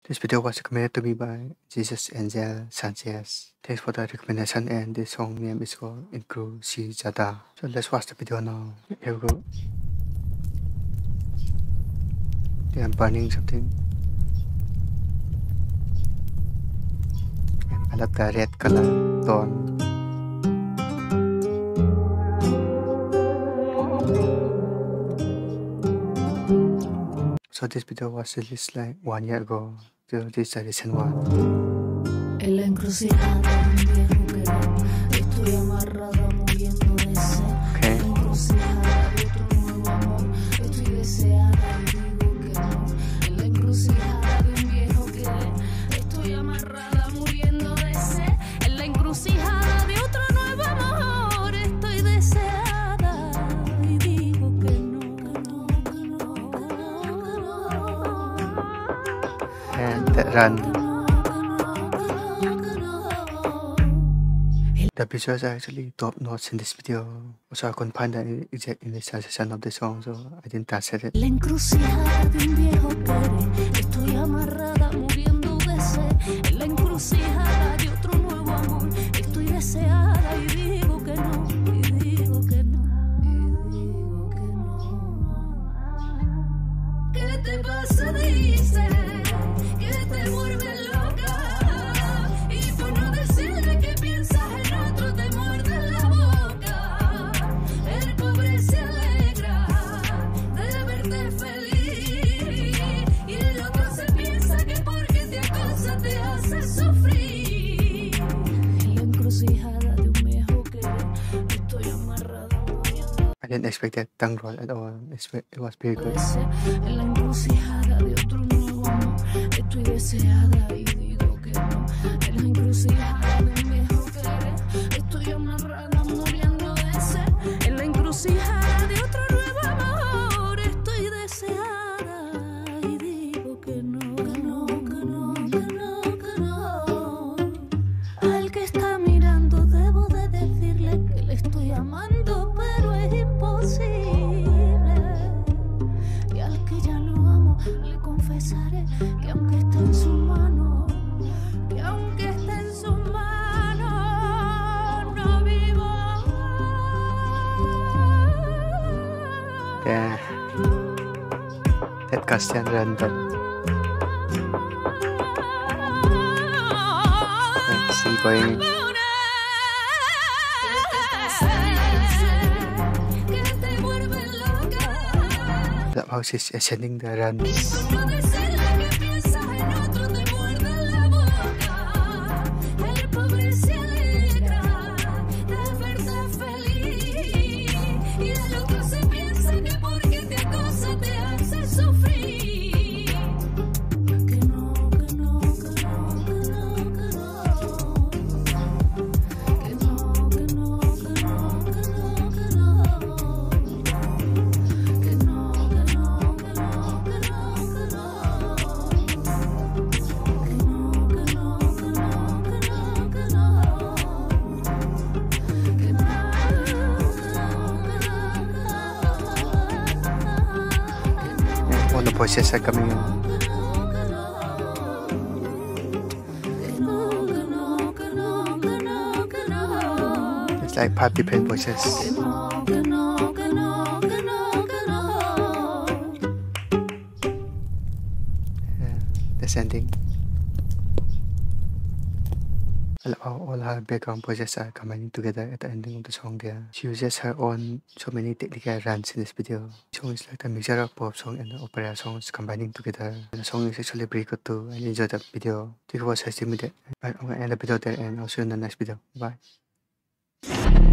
This video was recommended to me by Jesus Angel Sanchez. Thanks for the recommendation, and this song name is called Encrucijada. So let's watch the video now. Here we go. They are burning something. And I love the red color tone. So this video was released like 1 year ago. So this is the recent one. En la encrucijada de un viejo querer, estoy amarrada muriendo de sed. En la encrucijada de otro nuevo amor, estoy deseada y digo que no. En la encrucijada de un viejo querer, estoy amarrada muriendo de sed. En la encrucijada de otro nuevo amor, estoy deseada y digo que no, que no, que no, que no. And that run. The visuals are actually top notch in this video. Also, I couldn't find the exact English translation of the song, so I didn't translate it. La encrucijada de un viejo querer, estoy amarrada muriendo de sed. En la encrucijada de otro nuevo amor, estoy deseada y digo que no, y digo que no, y digo que no. ¿Qué te pasa? Dice que te vuelve loca, y por no decirle que piensas en otro te muerde la boca. El pobre se alegra de verte feliz, y el otro se piensa que porque te acosa te hace sufrir. En la encrucijada de un viejo querer, estoy amarrada muriendo. I didn't expect that tongue roll at all. It was very good. En la encrucijada de otro nuevo amor, estoy deseada y digo que no. En la encrucijada de un viejo querer, estoy amarrada muriendo de sed. En la encrucijada de otro nuevo amor, estoy deseada y digo que no, que no, que no, que no, que no. Al que está mirando debo de decirle que le estoy amando, pero es imposible. Y al que ya no amo le confesaré que aunque esté en su mano, que aunque esté en su mano, no vivo. Yeah. That Castian random. Let's see going. The house is ascending the run. All the voices are coming in. It's like 5 different voices. Yeah, descending. All her background voices are combining together at the ending of the song there. She uses her own so many technical runs in this video. The song is like the mixture of pop song and the opera songs combining together. And the song is actually pretty good too. I enjoyed the video. Thank you for watching me. I'm gonna end the video there, and I'll see you in the next video. Bye.